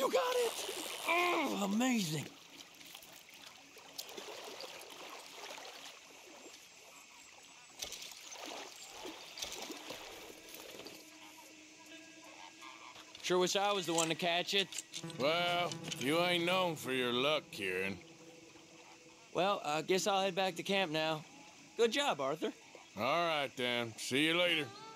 You got it! Oh, amazing. Sure wish I was the one to catch it. Well, you ain't known for your luck, Kieran. Well, I guess I'll head back to camp now. Good job, Arthur. All right, then. See you later.